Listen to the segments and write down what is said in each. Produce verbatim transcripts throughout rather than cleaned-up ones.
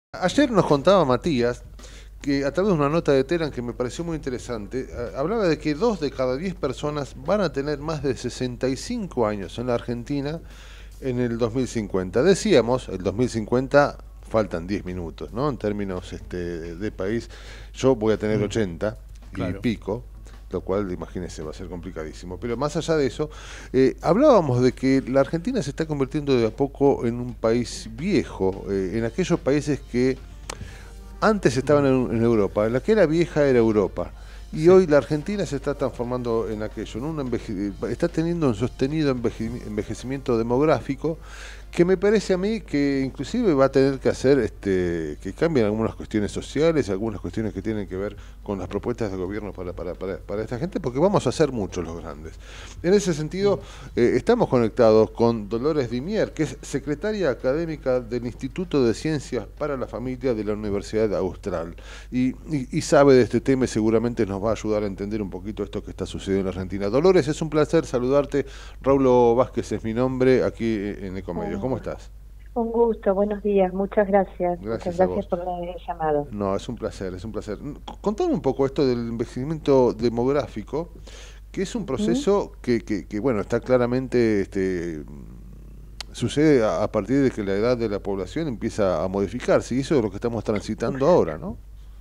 Ayer nos contaba Matías que a través de una nota de Telan que me pareció muy interesante, eh, hablaba de que dos de cada diez personas van a tener más de sesenta y cinco años en la Argentina en el dos mil cincuenta. Decíamos, el dos mil cincuenta faltan diez minutos, ¿no? En términos este, de país, yo voy a tener Mm, ochenta y claro. pico, lo cual, imagínense, va a ser complicadísimo. Pero más allá de eso, eh, hablábamos de que la Argentina se está convirtiendo de a poco en un país viejo, eh, en aquellos países que antes estaban Mm, en, en Europa, la que era vieja era Europa. Y sí. hoy la Argentina se está transformando en aquello, en un enveje- está teniendo un sostenido enveje- envejecimiento demográfico que me parece a mí que inclusive va a tener que hacer este, que cambien algunas cuestiones sociales, algunas cuestiones que tienen que ver con las propuestas de gobierno para, para, para, para esta gente, porque vamos a ser muchos los grandes. En ese sentido, Mm, eh, estamos conectados con Dolores Dimier, que es secretaria académica del Instituto de Ciencias para la Familia de la Universidad Austral, y, y, y sabe de este tema y seguramente nos va a ayudar a entender un poquito esto que está sucediendo en la Argentina. Dolores, es un placer saludarte. Raulo Vázquez es mi nombre aquí en Ecomedios. ¿Cómo Un, estás? un gusto, buenos días, muchas gracias, muchas Gracias a gracias vos. por haber llamado. No, es un placer, es un placer. Contame un poco esto del envejecimiento demográfico, que es un Ujú. proceso que, que, que, bueno, está claramente, este, sucede a, a partir de que la edad de la población empieza a modificarse, y eso es lo que estamos transitando ahora, Exacto. ¿no?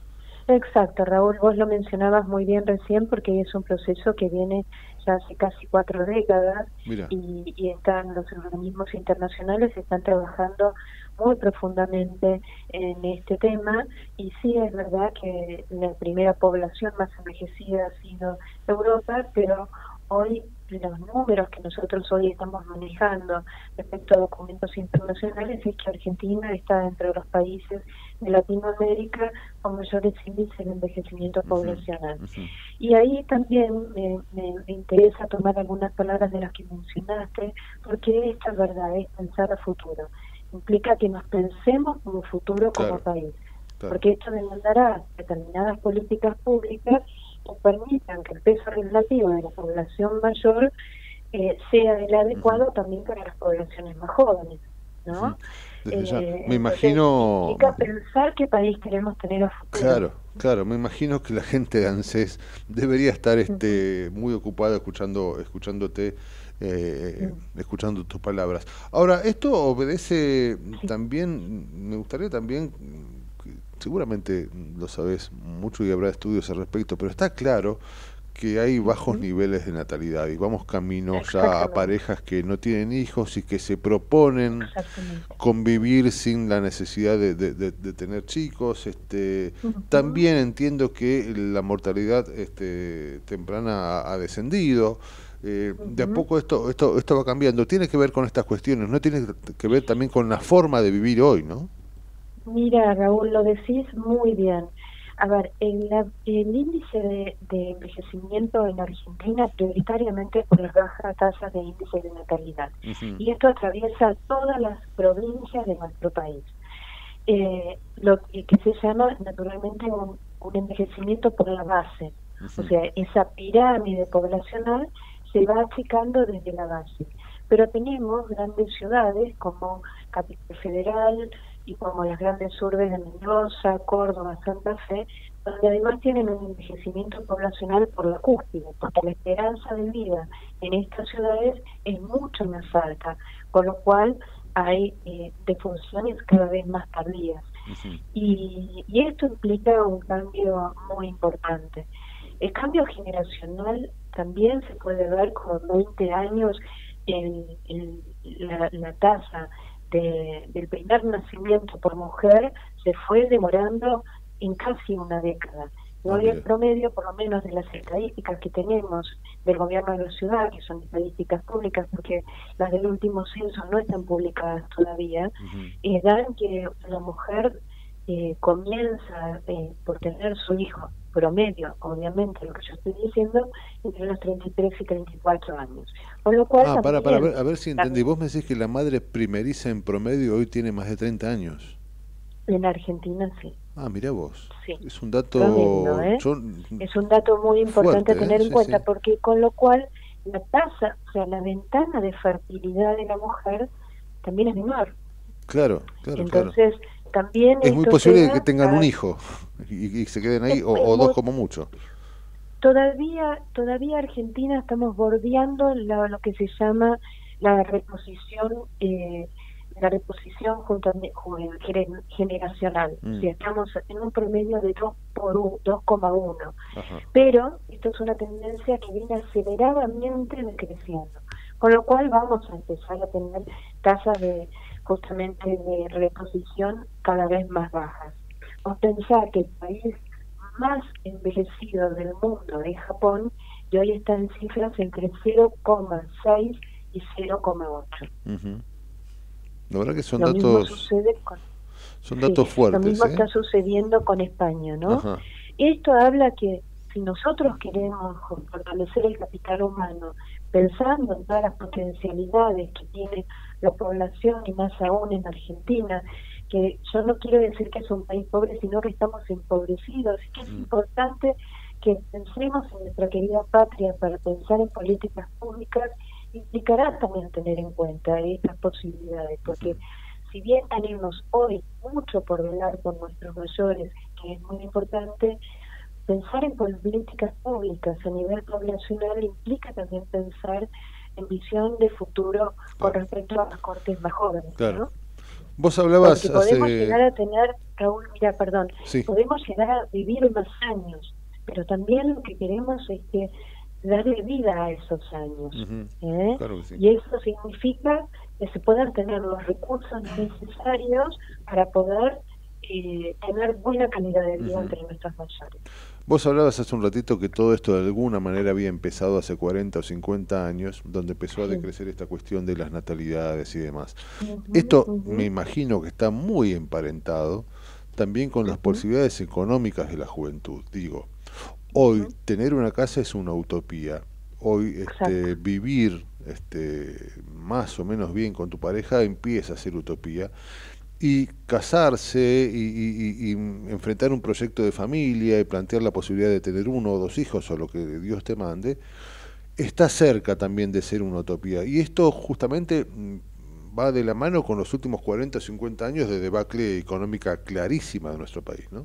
Exacto, Raúl, vos lo mencionabas muy bien recién porque es un proceso que viene ya hace casi cuatro décadas Mira, y, y están los organismos internacionales están trabajando muy profundamente en este tema y sí es verdad que la primera población más envejecida ha sido Europa, pero hoy los números que nosotros hoy estamos manejando respecto a documentos internacionales es que Argentina está entre los países de Latinoamérica con mayores índices de envejecimiento ujú, poblacional. ujú, Y ahí también me, me, me interesa tomar algunas palabras de las que mencionaste, porque esta es verdad, es pensar a futuro. Implica que nos pensemos como futuro como claro, país, claro. porque esto demandará determinadas políticas públicas que permitan que el peso relativo de la población mayor eh, sea el Ujú, adecuado también para las poblaciones más jóvenes, ujú. ¿no? Desde ya, Eh, me entonces, imagino. implica pensar qué país queremos tener a futuro. Claro, claro, me imagino que la gente de ANSES debería estar Ujú. este, muy ocupada escuchando, escuchándote, eh, Mm, escuchando tus palabras. Ahora, esto obedece sí. también, me gustaría también, que seguramente lo sabes mucho y habrá estudios al respecto, pero está claro que hay bajos Ujú. niveles de natalidad y vamos camino ya a Exactamente, parejas que no tienen hijos y que se proponen exactamente. convivir sin la necesidad de, de- de- de tener chicos. Este, Ujú. también entiendo que la mortalidad este, temprana ha, ha descendido. Eh, de a Ujú. poco esto, esto, esto va cambiando. Tiene que ver con estas cuestiones, no tiene que ver también con la forma de vivir hoy, ¿no? Mira, Raúl, lo decís muy bien. A ver, el, la- el índice de, de envejecimiento en Argentina prioritariamente es por las bajas tasas de índice de natalidad. Ujú, Y esto atraviesa todas las provincias de nuestro país. Eh, lo que, que se llama naturalmente un, un envejecimiento por la base. O ujú, sea, esa pirámide poblacional se va achicando desde la base. Pero tenemos grandes ciudades como Capital Federal y como las grandes urbes de Mendoza, Córdoba, Santa Fe, donde además tienen un envejecimiento poblacional por la cúspide, porque la esperanza de vida en estas ciudades es mucho más alta, con lo cual hay eh, defunciones cada vez más tardías. ujú. Y, y esto implica un cambio muy importante. El cambio generacional también se puede ver con veinte años en, en la, la tasa de, del primer nacimiento por mujer se fue demorando en casi una década. Y Ah, hoy el mira. promedio, por lo menos de las estadísticas que tenemos del gobierno de la ciudad, que son estadísticas públicas, porque las del último censo no están publicadas todavía, Ujú. eh, dan que la mujer eh, comienza eh, por tener su hijo promedio, obviamente, lo que yo estoy diciendo, entre los treinta y tres y treinta y cuatro años. Con lo cual Ah, para, para también, ver, a ver si entendí. también Vos me decís que la madre primeriza en promedio hoy tiene más de treinta años. en Argentina sí, Ah, mira vos. sí, Es un promedio, dato ¿eh? yo, Es un dato muy importante a fuerte, ¿eh? tener en Sí, cuenta sí. porque con lo cual la tasa, o sea, la ventana de fertilidad de la mujer también es menor. Claro, claro, claro. Entonces, también Es muy esto posible que sea tengan un a- hijo y, y se queden ahí, es- o, es o dos muy- como mucho. todavía todavía Argentina estamos bordeando la- lo que se llama la reposición eh, la reposición junto, ju- gener- generacional. Mm, Si estamos en un promedio de dos por u- dos coma uno, ajá. pero esto es una tendencia que viene aceleradamente decreciendo, con lo cual vamos a empezar a tener tasas de justamente de reposición cada vez más bajas. Vos pensar que el país más envejecido del mundo es Japón, y hoy está en cifras entre cero coma seis y cero coma ocho. Ujú. La verdad que son Lo mismo datos, sucede con son Sí, datos lo fuertes, mismo ¿eh? está sucediendo con España, ¿no? Ajá. Esto habla que si nosotros queremos fortalecer el capital humano, pensando en todas las potencialidades que tiene la población y más aún en Argentina, que yo no quiero decir que es un país pobre, sino que estamos empobrecidos, y que es Mm, importante que pensemos en nuestra querida patria para pensar en políticas públicas, implicará también tener en cuenta estas posibilidades, porque ujú. si bien tenemos hoy mucho por velar por nuestros mayores, que es muy importante, pensar en políticas públicas a nivel poblacional implica también pensar en visión de futuro con Claro, respecto a las cortes más jóvenes, claro. ¿no? Vos hablabas Porque podemos hace... llegar a tener, Raúl, mira, perdón, Sí. podemos llegar a vivir más años, pero también lo que queremos es que darle vida a esos años, Ujú. ¿eh? Claro que sí. Y eso significa que se puedan tener los recursos necesarios para poder eh, tener buena calidad de vida Ujú. entre nuestros mayores. Vos hablabas hace un ratito que todo esto de alguna manera había empezado hace cuarenta o cincuenta años, donde empezó a Sí. decrecer esta cuestión de las natalidades y demás. Ujú, Esto me ujú, imagino que está muy emparentado también con las ujú, posibilidades económicas de la juventud. Digo, hoy ujú. tener una casa es una utopía. Hoy Exacto. este, vivir este, más o menos bien con tu pareja empieza a ser utopía. Y casarse y, y- y- y enfrentar un proyecto de familia y plantear la posibilidad de tener uno o dos hijos o lo que Dios te mande, está cerca también de ser una utopía. Y esto justamente mm, va de la mano con los últimos cuarenta o cincuenta años de debacle económica clarísima de nuestro país, ¿no?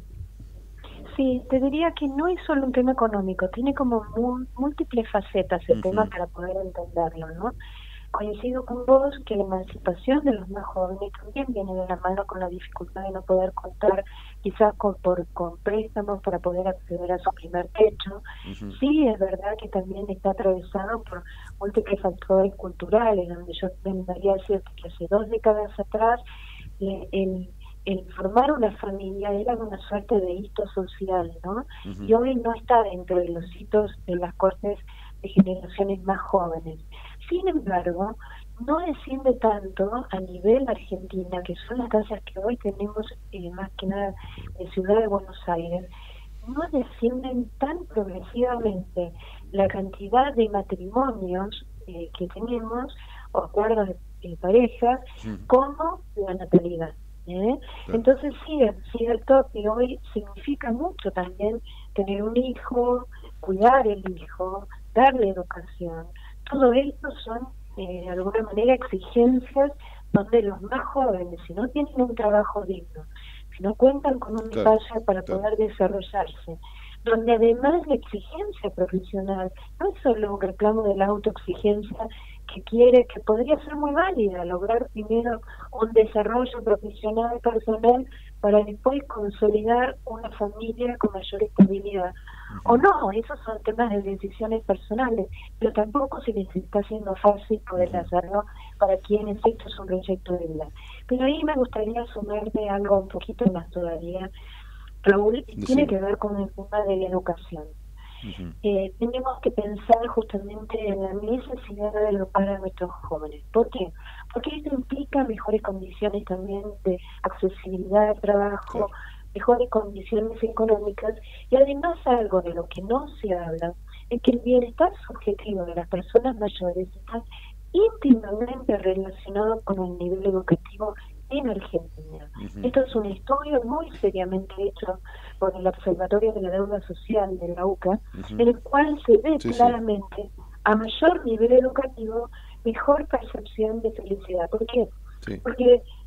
Sí, te diría que no es solo un tema económico, tiene como mu- múltiples facetas el tema Ujú. para poder entenderlo, ¿no? Coincido con vos que la emancipación de los más jóvenes también viene de la mano con la dificultad de no poder contar quizás con, por, con préstamos para poder acceder a su primer techo. Ujú. Sí, es verdad que también está atravesado por múltiples factores culturales, donde yo tendría a decir que hace dos décadas atrás eh, el, el formar una familia era una suerte de hito social, ¿no? Ujú. Y hoy no está dentro de los hitos de las cortes de generaciones más jóvenes. Sin embargo, no desciende tanto a nivel Argentina, que son las tasas que hoy tenemos eh, más que nada en Ciudad de Buenos Aires, no descienden tan progresivamente la cantidad de matrimonios eh, que tenemos, o acuerdos de eh, pareja, Ujú. como la natalidad. ¿eh? Claro. Entonces sí, es cierto que hoy significa mucho también tener un hijo, cuidar el hijo, darle educación. Todo esto son, eh, de alguna manera, exigencias donde los más jóvenes, si no tienen un trabajo digno, si no cuentan con un Claro, espacio para claro. poder desarrollarse, donde además la exigencia profesional no es solo un reclamo de la autoexigencia que quiere, que podría ser muy válida, lograr primero un desarrollo profesional personal para después consolidar una familia con mayor estabilidad. O Ujú. no, esos son temas de decisiones personales, pero tampoco se les está haciendo fácil poder Ujú. hacerlo para quienes esto es un proyecto de vida. Pero ahí me gustaría sumarte algo un poquito más todavía, Raúl, y tiene Decime. que ver con el tema de la educación. Ujú. Eh, tenemos que pensar justamente en la necesidad de educar a nuestros jóvenes. ¿Por qué? Porque esto implica mejores condiciones también de accesibilidad al trabajo, Claro. mejores condiciones económicas, y además algo de lo que no se habla es que el bienestar subjetivo de las personas mayores está íntimamente relacionado con el nivel educativo en Argentina. Ujú. Esto es un estudio muy seriamente hecho por el Observatorio de la Deuda Social de la U C A, Ujú. en el cual se ve Sí, sí. claramente, a mayor nivel educativo, mejor percepción de felicidad. ¿Por qué? Sí. Porque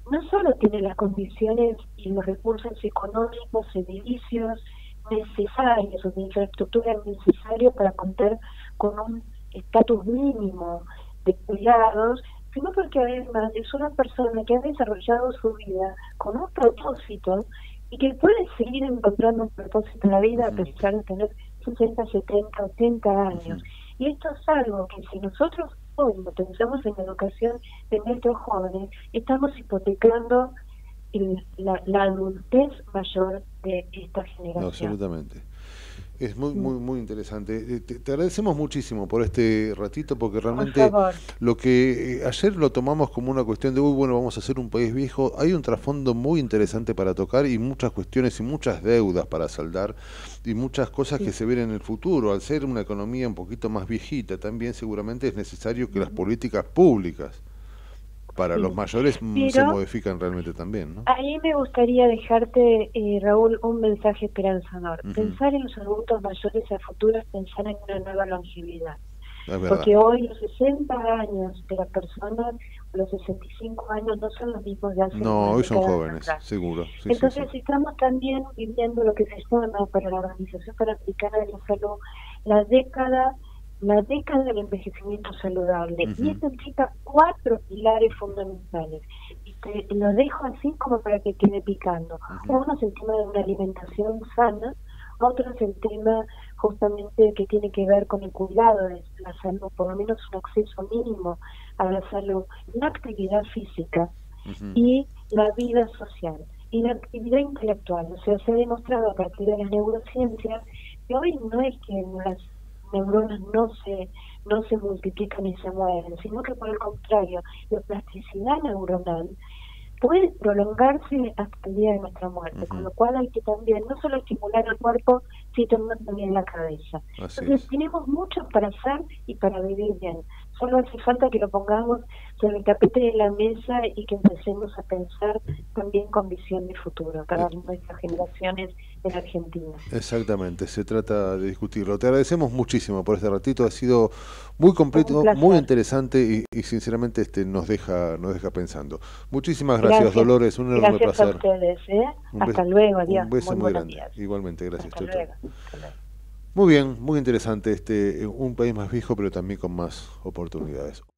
no solo tiene las condiciones y los recursos económicos, edilicios necesarios o de infraestructura necesaria para contar con un estatus mínimo de cuidados, sino porque además es una persona que ha desarrollado su vida con un propósito y que puede seguir encontrando un propósito en la vida a pesar de tener sesenta, setenta, ochenta años. Y esto es algo que si nosotros hoy no pensamos en la educación de nuestros jóvenes, estamos hipotecando el, la, la adultez mayor de esta generación. No, absolutamente. Es muy, muy, muy interesante. Te, te agradecemos muchísimo por este ratito, porque realmente lo que eh, ayer lo tomamos como una cuestión de, uy, bueno, vamos a hacer un país viejo. Hay un trasfondo muy interesante para tocar y muchas cuestiones y muchas deudas para saldar y muchas cosas sí. que se ven en el futuro. Al ser una economía un poquito más viejita, también seguramente es necesario que las políticas públicas para sí. los mayores Pero se modifican realmente también, ¿no? Ahí me gustaría dejarte, eh, Raúl, un mensaje esperanzador. Uh-huh. Pensar en los adultos mayores a futuro es pensar en una nueva longevidad. Porque hoy los sesenta años de las personas, los sesenta y cinco años, no son los mismos de hace No, hoy son jóvenes, atrás. seguro. Sí, Entonces sí, sí. estamos también viviendo lo que se llama para la Organización Panamericana de la Salud la década la década del envejecimiento saludable. Uh-huh. Y esto implica cuatro pilares fundamentales. Y te lo dejo así como para que quede picando. Uh-huh. Uno es el tema de una alimentación sana, otro es el tema justamente que tiene que ver con el cuidado de la salud, por lo menos un acceso mínimo a la salud, la actividad física uh-huh. y la vida social. Y la actividad intelectual. O sea, se ha demostrado a partir de las neurociencias que hoy no es que las neuronas no se no se multiplican y se mueven, sino que por el contrario, la plasticidad neuronal puede prolongarse hasta el día de nuestra muerte, uh-huh. con lo cual hay que también no solo estimular el cuerpo, sino también la cabeza. Así Entonces es. tenemos mucho para hacer y para vivir bien. Solo hace falta que lo pongamos sobre el tapete de la mesa y que empecemos a pensar también con visión de futuro para eh. nuestras generaciones en Argentina. Exactamente, se trata de discutirlo. Te agradecemos muchísimo por este ratito, ha sido muy completo, muy interesante y, y sinceramente este nos deja nos deja pensando. Muchísimas gracias, gracias. Dolores, un enorme gracias placer. Gracias a ustedes, ¿eh? Hasta beso, luego, adiós. Un beso muy, muy grande. Días. Igualmente, gracias. Hasta luego. Hasta luego. Muy bien, muy interesante este un país más viejo, pero también con más oportunidades.